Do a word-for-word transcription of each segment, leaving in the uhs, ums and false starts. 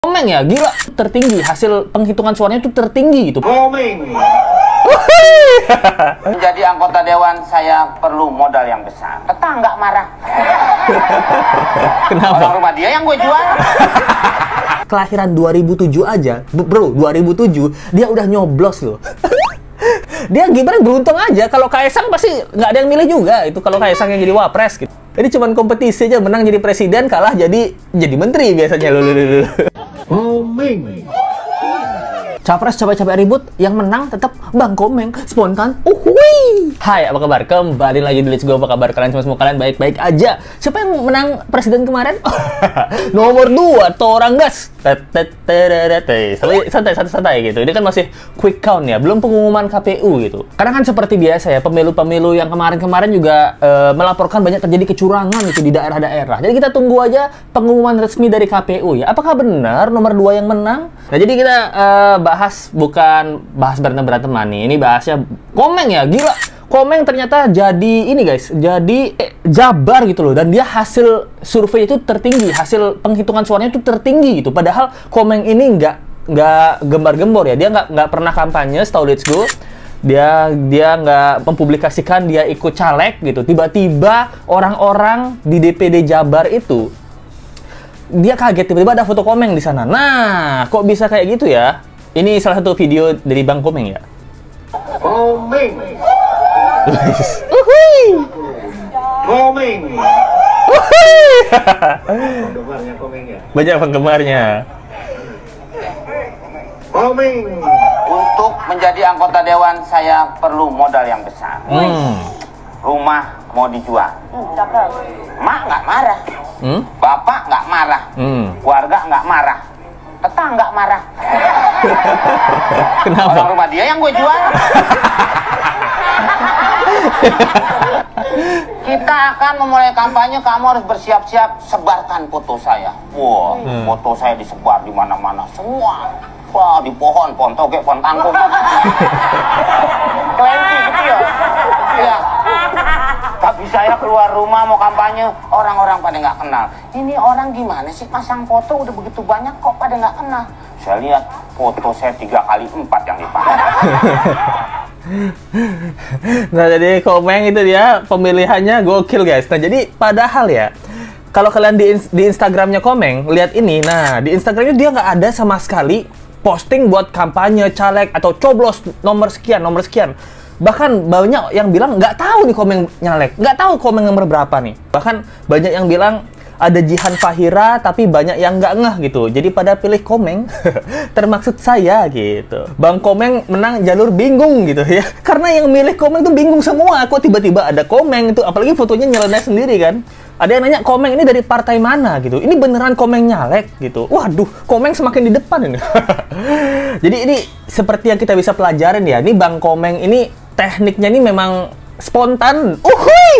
Komeng ya, gila, tertinggi, hasil penghitungan suaranya itu tertinggi gitu. Komeng. Menjadi anggota dewan saya perlu modal yang besar. Tetangga marah. Kenapa? Orang rumah dia yang gue jual. Kelahiran dua ribu tujuh aja, bro, dua ribu tujuh dia udah nyoblos loh. Dia gimana beruntung aja. Kalau Kaisang pasti nggak ada yang milih juga itu kalau Kaisang yang jadi wapres gitu. Jadi cuman kompetisi aja, menang jadi presiden, kalah jadi jadi menteri biasanya. Lulu. Komeng. Capres capek-capek ribut, yang menang tetap Bang Komeng, spontan. Uhui. Hai, apa kabar? Kembali lagi di Let's Go. Apa kabar kalian semua? Kalian baik-baik aja. Siapa yang menang presiden kemarin? Nomor dua, Torang Gas. Santai-santai gitu. Ini kan masih quick count ya, belum pengumuman K P U gitu. Karena kan seperti biasa ya, pemilu-pemilu yang kemarin-kemarin juga e, melaporkan banyak terjadi kecurangan gitu di daerah-daerah. Jadi kita tunggu aja pengumuman resmi dari K P U ya. Apakah benar nomor dua yang menang? Nah, jadi kita e, bahas bukan bahas berantem-beranteman nih. Ini bahasnya Komeng ya, gila. Komeng ternyata jadi ini guys, jadi eh, Jabar gitu loh. Dan dia hasil survei itu tertinggi, hasil penghitungan suaranya itu tertinggi gitu. Padahal Komeng ini nggak nggak gembar-gembor ya. Dia nggak nggak pernah kampanye setahu Let's Go. Dia dia nggak mempublikasikan dia ikut caleg gitu. Tiba-tiba orang-orang di D P D Jabar itu dia kaget, tiba-tiba ada foto Komeng di sana. Nah, kok bisa kayak gitu ya? Ini salah satu video dari Bang Komeng ya. Komeng. Uhui. Komeng. Uhui. Penggemarnya Komeng ya. Banyak penggemarnya. Komeng. Untuk menjadi anggota dewan saya perlu modal yang besar. Hmm. Rumah mau dijual. Mak nggak marah. Hmm? Bapak nggak marah. Hmm. Keluarga nggak marah. Tetangga marah. Kenapa? Orang rumah dia yang gue jual. Kita akan memulai kampanye, kamu harus bersiap-siap sebarkan foto saya. Wah, Hmm. foto saya disebar di mana-mana semua. Wah, di pohon, pohon toge, pohon tanggung. Kelenci gitu ya. Iya. Tapi saya keluar rumah mau kampanye, orang-orang pada nggak kenal. Ini orang gimana sih pasang foto udah begitu banyak kok pada nggak kenal. Saya lihat foto saya tiga kali empat yang dipakai. Nah, jadi Komeng itu dia pemilihannya gokil guys. Nah, jadi padahal ya, kalau kalian di, di Instagramnya Komeng lihat ini, nah di Instagramnya dia nggak ada sama sekali posting buat kampanye caleg atau coblos nomor sekian, nomor sekian. Bahkan banyak yang bilang nggak tahu nih Komeng nyalek, nggak tahu Komeng nomor berapa nih. Bahkan banyak yang bilang ada Jihan Fahira, tapi banyak yang nggak ngeh gitu. Jadi pada pilih Komeng, termaksud saya gitu. Bang Komeng menang jalur bingung gitu ya. Karena yang milih Komeng tuh bingung semua. Kok tiba-tiba ada Komeng itu, apalagi fotonya nyeleneh sendiri kan. Ada yang nanya Komeng ini dari partai mana gitu. Ini beneran Komeng nyalek gitu. Waduh, Komeng semakin di depan ini. Jadi ini seperti yang kita bisa pelajarin ya. Ini Bang Komeng ini tekniknya ini memang spontan. Uhui!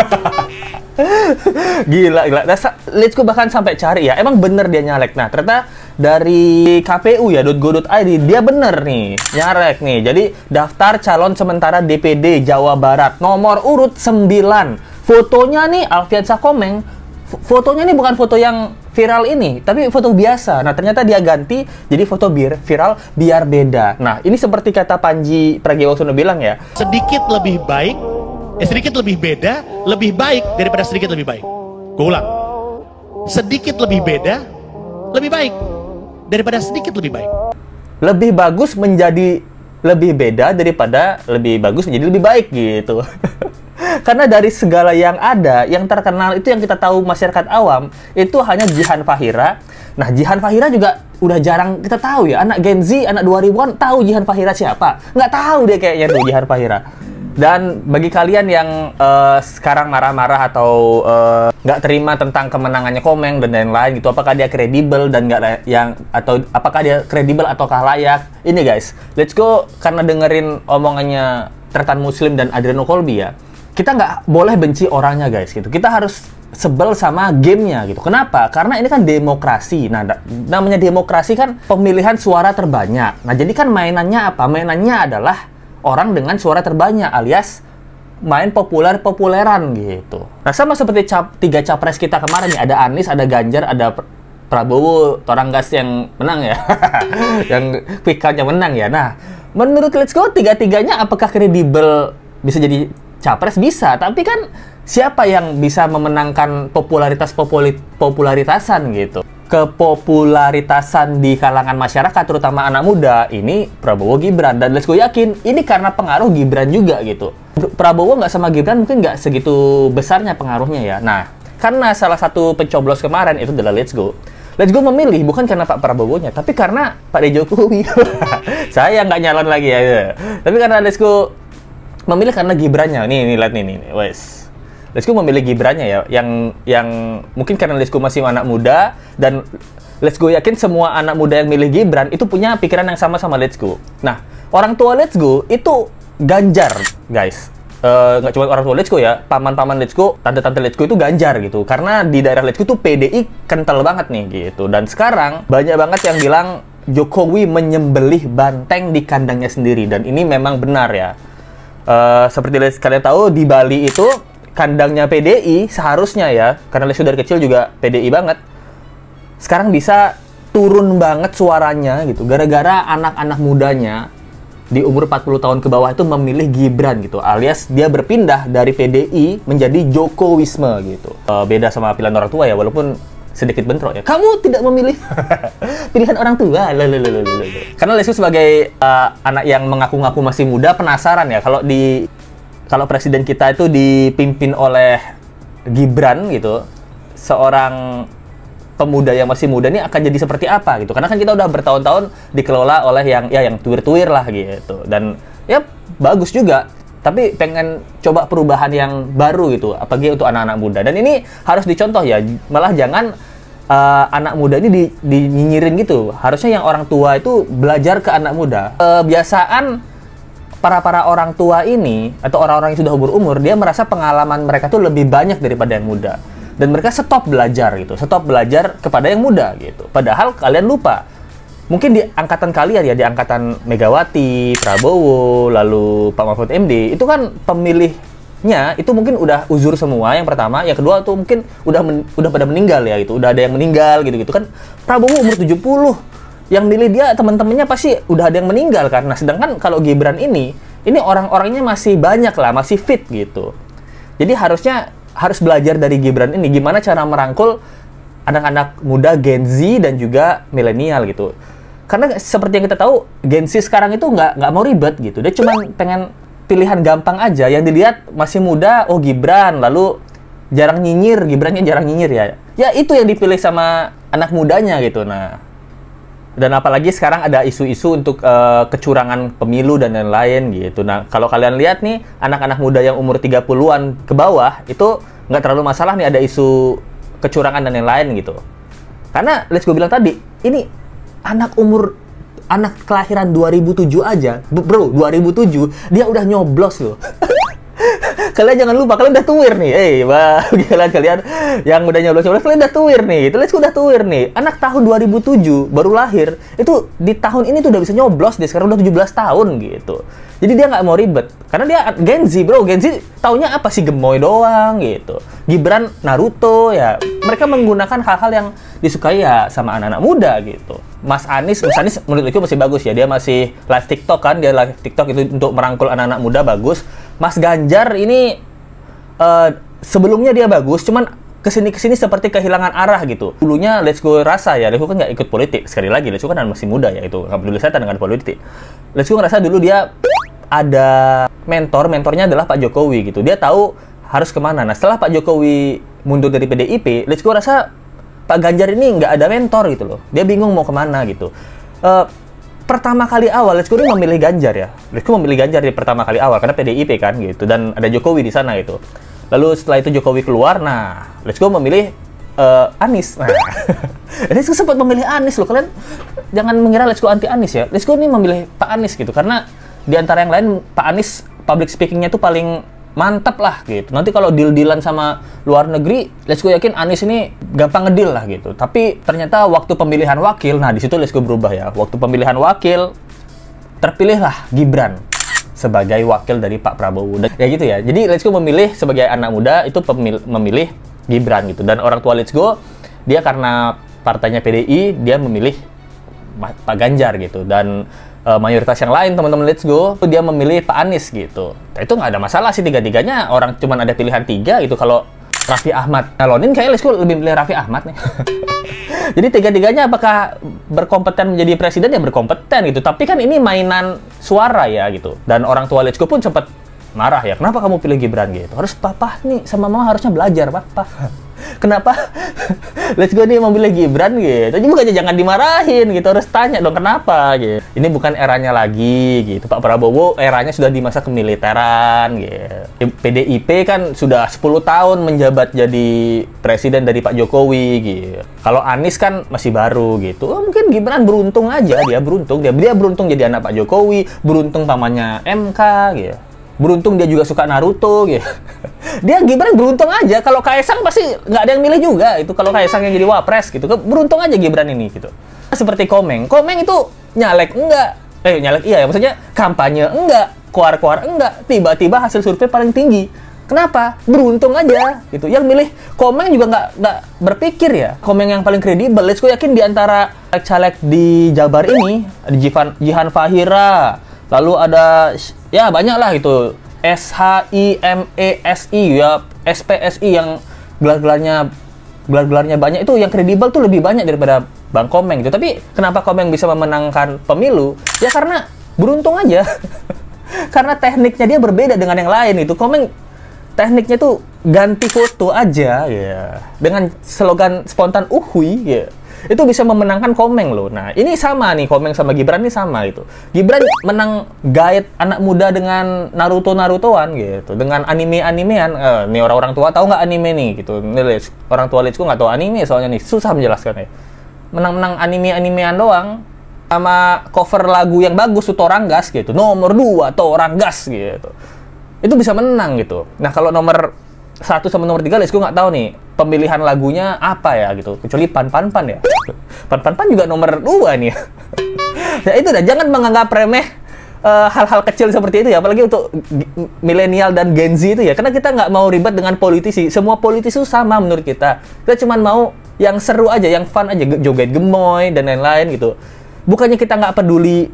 Gila, gila. Nah, Let's Go bahkan sampai cari ya. Emang bener dia nyalek. Nah, ternyata dari K P U ya, .go dot I D, dia bener nih, nyalek nih. Jadi, daftar calon sementara D P D Jawa Barat, nomor urut sembilan. Fotonya nih, Alfiansyah Komeng. Fotonya nih bukan foto yang viral ini, tapi foto biasa. Nah, ternyata dia ganti jadi foto biar viral biar beda. Nah, ini seperti kata Panji Pragiwaksono bilang ya. Sedikit lebih baik, eh, sedikit lebih beda, lebih baik daripada sedikit lebih baik. Gue ulang. Sedikit lebih beda, lebih baik daripada sedikit lebih baik. Lebih bagus menjadi lebih beda daripada lebih bagus menjadi lebih baik gitu. Karena dari segala yang ada, yang terkenal itu yang kita tahu masyarakat awam, itu hanya Jihan Fahira. Nah, Jihan Fahira juga udah jarang kita tahu ya. Anak Gen Z, anak dua ribuan tahu Jihan Fahira siapa? Nggak tahu dia kayaknya tuh Jihan Fahira. Dan bagi kalian yang uh, sekarang marah-marah atau uh, nggak terima tentang kemenangannya Komeng dan lain-lain gitu, apakah dia kredibel dan nggak yang atau apakah dia kredibel ataukah layak? Ini guys, Let's Go karena dengerin omongannya Tretan Muslim dan Adriano Colby ya. Kita nggak boleh benci orangnya guys gitu. Kita harus sebel sama gamenya gitu. Kenapa? Karena ini kan demokrasi. Nah, namanya demokrasi kan pemilihan suara terbanyak. Nah, jadi kan mainannya apa? Mainannya adalah orang dengan suara terbanyak alias main populer-populeran gitu. Nah, sama seperti cap, tiga capres kita kemarin nih. Ada Anies, ada Ganjar, ada Prabowo, orang gas yang menang ya. Yang quick count yang menang ya. Nah, menurut Let's Go, tiga-tiganya apakah kredibel bisa jadi capres? Bisa, tapi kan siapa yang bisa memenangkan popularitas populi, popularitasan gitu? Kepopularitasan di kalangan masyarakat, terutama anak muda, ini Prabowo Gibran. Dan Let's Go yakin, ini karena pengaruh Gibran juga gitu. Prabowo nggak sama Gibran mungkin nggak segitu besarnya pengaruhnya ya. Nah, karena salah satu pencoblos kemarin itu adalah Let's Go. Let's Go memilih bukan karena Pak Prabowo-nya, tapi karena Pak Jokowi. Saya nggak nyalon lagi ya. Tapi karena Let's Go memilih karena Gibrannya. Nih, nih lihat nih, nih, nih. Wes. Let's Go memilih Gibrannya ya, yang yang mungkin karena Let's Go masih anak muda, dan Let's Go yakin semua anak muda yang milih Gibran itu punya pikiran yang sama sama Let's Go. Nah, orang tua Let's Go itu Ganjar, guys. Nggak uh, cuma orang tua Let's Go ya, paman-paman Let's Go, tante-tante Let's Go itu Ganjar gitu. Karena di daerah Let's Go itu P D I kental banget nih gitu. Dan sekarang banyak banget yang bilang Jokowi menyembelih banteng di kandangnya sendiri, dan ini memang benar ya. Uh, seperti kalian tahu di Bali itu kandangnya P D I seharusnya ya, karena Let's Go dari kecil juga P D I banget, sekarang bisa turun banget suaranya gitu, gara-gara anak-anak mudanya di umur empat puluh tahun ke bawah itu memilih Gibran gitu, alias dia berpindah dari P D I menjadi Jokowisme gitu. Uh, beda sama pilihan orang tua ya, walaupun sedikit bentrok ya. Kamu tidak memilih pilihan orang tua. Lalalala. Karena Let's Go sebagai uh, anak yang mengaku-ngaku masih muda, penasaran ya kalau di kalau presiden kita itu dipimpin oleh Gibran gitu, seorang pemuda yang masih muda ini akan jadi seperti apa gitu. Karena kan kita udah bertahun-tahun dikelola oleh yang ya yang tuir-tuir lah gitu. Dan ya bagus juga, tapi pengen coba perubahan yang baru gitu, apalagi untuk anak-anak muda. Dan ini harus dicontoh ya, malah jangan uh, anak muda ini di, dinyinyirin gitu. Harusnya yang orang tua itu belajar ke anak muda. Kebiasaan para-para orang tua ini, atau orang-orang yang sudah umur-umur, dia merasa pengalaman mereka tuh lebih banyak daripada yang muda. Dan mereka stop belajar gitu, stop belajar kepada yang muda gitu. Padahal kalian lupa, mungkin di angkatan kalian ya, di angkatan Megawati, Prabowo, lalu Pak Mahfud M D, itu kan pemilihnya itu mungkin udah uzur semua, yang pertama. Yang kedua tuh mungkin udah men, udah pada meninggal ya gitu, udah ada yang meninggal gitu-gitu kan. Prabowo umur tujuh puluh, yang milih dia teman-temannya pasti udah ada yang meninggal kan. Nah, sedangkan kalau Gibran ini, ini orang-orangnya masih banyak lah, masih fit gitu. Jadi harusnya harus belajar dari Gibran ini, gimana cara merangkul anak-anak muda Gen Z dan juga milenial gitu. Karena seperti yang kita tahu, Gen Z sekarang itu nggak nggak mau ribet gitu. Dia cuma pengen pilihan gampang aja. Yang dilihat masih muda, oh Gibran, lalu jarang nyinyir, Gibrannya jarang nyinyir ya. Ya itu yang dipilih sama anak mudanya gitu. Nah, dan apalagi sekarang ada isu-isu untuk uh, kecurangan pemilu dan lain-lain gitu. Nah, kalau kalian lihat nih, anak-anak muda yang umur tiga puluhan ke bawah, itu nggak terlalu masalah nih ada isu kecurangan dan lain-lain gitu. Karena Let's Go bilang tadi, ini anak umur, anak kelahiran dua ribu tujuh aja, bro, dua ribu tujuh, dia udah nyoblos loh. Kalian jangan lupa, kalian udah tuir nih. Eh, bagi kalian-kalian yang udah nyoblos-nyoblos, kalian udah tuir nih. Itu Let's Go udah tuir nih. Anak tahun dua ribu tujuh baru lahir, itu di tahun ini tuh udah bisa nyoblos deh. Sekarang udah tujuh belas tahun gitu. Jadi dia nggak mau ribet. Karena dia Gen Z, bro. Gen Z taunya apa sih? Gemoy doang gitu. Gibran, Naruto ya. Mereka menggunakan hal-hal yang disukai ya sama anak-anak muda gitu. Mas Anies, Mas Anies menurut aku masih bagus ya. Dia masih live TikTok kan. Dia live TikTok itu untuk merangkul anak-anak muda, bagus. Mas Ganjar ini uh, sebelumnya dia bagus, cuman kesini-kesini seperti kehilangan arah gitu. Dulunya Let's Go rasa ya, Let's Go kan nggak ikut politik. Sekali lagi, Let's Go kan masih muda ya, itu nggak peduli saya dengan politik. Let's Go ngerasa dulu dia ada mentor, mentornya adalah Pak Jokowi gitu. Dia tahu harus kemana. Nah, setelah Pak Jokowi mundur dari P D I P, Let's Go rasa Pak Ganjar ini nggak ada mentor gitu loh. Dia bingung mau kemana gitu. Uh, pertama kali awal Let's Go ini memilih Ganjar ya. Let's Go memilih Ganjar di pertama kali awal karena P D I P kan gitu, dan ada Jokowi di sana gitu. Lalu setelah itu Jokowi keluar, nah Let's Go memilih uh, Anies. Nah, Let's Go sempat memilih Anies loh. Kalian jangan mengira Let's Go anti Anies ya. Let's Go ini memilih Pak Anies gitu karena di antara yang lain Pak Anies public speakingnya tuh paling mantap lah gitu. Nanti kalau deal-dealan sama luar negeri, Let's Go yakin Anies ini gampang ngedeal lah gitu. Tapi ternyata waktu pemilihan wakil, nah di situ Let's Go berubah ya. Waktu pemilihan wakil, terpilihlah Gibran sebagai wakil dari Pak Prabowo. Dan ya gitu ya. Jadi Let's Go memilih sebagai anak muda itu pemil- memilih Gibran gitu. Dan orang tua Let's Go, dia karena partainya P D I, dia memilih Pak Ganjar gitu. Dan uh, mayoritas yang lain, teman-teman Let's Go, dia memilih Pak Anies gitu. Nah, itu nggak ada masalah sih, tiga-tiganya orang cuman ada pilihan tiga gitu. Kalau Raffi Ahmad nyalonin, kayak Let's Go lebih milih Raffi Ahmad nih. Jadi tiga-tiganya apakah berkompeten menjadi presiden? Ya berkompeten gitu. Tapi kan ini mainan suara ya gitu. Dan orang tua Let's Go pun sempat marah ya. Kenapa kamu pilih Gibran gitu? Harus papa nih sama mama harusnya belajar, papa. Kenapa Let's Go nih memilih Gibran gitu? Jadi bukannya jangan dimarahin gitu, harus tanya dong kenapa gitu. Ini bukan eranya lagi gitu. Pak Prabowo eranya sudah di masa kemiliteran gitu. P D I P kan sudah sepuluh tahun menjabat jadi presiden dari Pak Jokowi gitu. Kalau Anies kan masih baru gitu. Oh, mungkin Gibran beruntung aja, dia beruntung. Dia dia beruntung jadi anak Pak Jokowi, beruntung pamannya M K gitu. Beruntung dia juga suka Naruto gitu. Dia Gibran beruntung aja. Kalau Kaisang pasti nggak ada yang milih juga itu. Kalau Kaisang yang jadi wapres gitu. Beruntung aja Gibran ini gitu. Seperti Komeng. Komeng itu nyalek enggak. Eh nyalek iya ya. Maksudnya kampanye enggak. Koar-koar enggak. Tiba-tiba hasil survei paling tinggi. Kenapa? Beruntung aja gitu. Yang milih Komeng juga nggak nggak berpikir ya. Komeng yang paling kredibel. Let's Go yakin di antara caleg di Jabar ini ada Jihan, Jihan Fahira. Lalu ada ya banyak lah itu S H I M E S I ya S P S I yang gelar-gelarnya gelar-gelarnya banyak, itu yang kredibel tuh lebih banyak daripada Bang Komeng gitu. Tapi kenapa Komeng bisa memenangkan pemilu? Ya karena beruntung aja. Karena tekniknya dia berbeda dengan yang lain itu. Komeng tekniknya tuh ganti foto aja ya. Dengan slogan spontan uhui ya. Itu bisa memenangkan Komeng loh. Nah, ini sama nih, Komeng sama Gibran ini sama gitu. Gibran menang guide anak muda dengan Naruto-Narutoan gitu. Dengan anime-animean. Eh, nih orang-orang tua tahu nggak anime nih gitu. Nih, orang tua Let's Go nggak tahu anime soalnya nih. Susah menjelaskan ya. Menang-menang anime-animean doang. Sama cover lagu yang bagus tuh Toranggas gitu. Nomor dua Toranggas gitu. Itu bisa menang gitu. Nah, kalau nomor satu sama nomor tiga Let's Go nggak tahu nih pemilihan lagunya apa ya gitu, kecuali Pan Pan Pan ya. Pan Pan Pan juga nomor dua nih. Ya itu dah, jangan menganggap remeh uh, hal-hal kecil seperti itu ya, apalagi untuk milenial dan Gen Z itu ya, karena kita nggak mau ribet dengan politisi. Semua politisi itu sama menurut kita. Kita cuma mau yang seru aja, yang fun aja, joget gemoy dan lain-lain gitu. Bukannya kita nggak peduli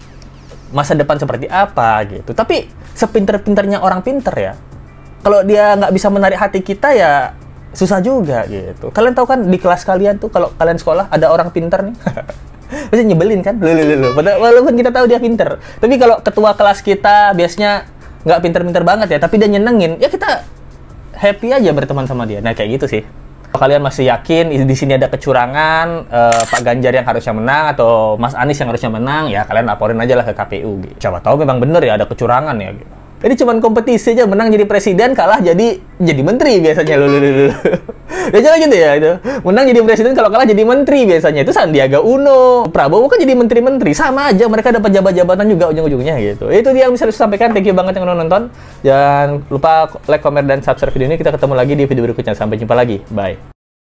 masa depan seperti apa gitu, tapi sepinter-pinternya orang pinter ya, kalau dia nggak bisa menarik hati kita ya susah juga gitu. Kalian tahu kan di kelas kalian tuh kalau kalian sekolah ada orang pinter nih. Pasti nyebelin kan? Loh, loh, loh. Walaupun kita tahu dia pinter. Tapi kalau ketua kelas kita biasanya nggak pinter-pinter banget ya, tapi dia nyenengin, ya kita happy aja berteman sama dia. Nah kayak gitu sih. Kalau kalian masih yakin di sini ada kecurangan, eh, Pak Ganjar yang harusnya menang atau Mas Anies yang harusnya menang, ya kalian laporin aja lah ke K P U gitu. Coba tahu memang bener ya ada kecurangan ya gitu. Jadi cuman kompetisi aja, menang jadi presiden, kalah jadi jadi menteri biasanya. Lulu. Biasanya gitu ya itu. Menang jadi presiden, kalau kalah jadi menteri biasanya. Itu Sandiaga Uno, Prabowo kan jadi menteri-menteri. Sama aja, mereka dapat jabat-jabatan juga ujung-ujungnya gitu. Itu dia yang bisa saya sampaikan. Thank you banget yang udah nonton. Jangan lupa like, comment, dan subscribe video ini. Kita ketemu lagi di video berikutnya. Sampai jumpa lagi. Bye.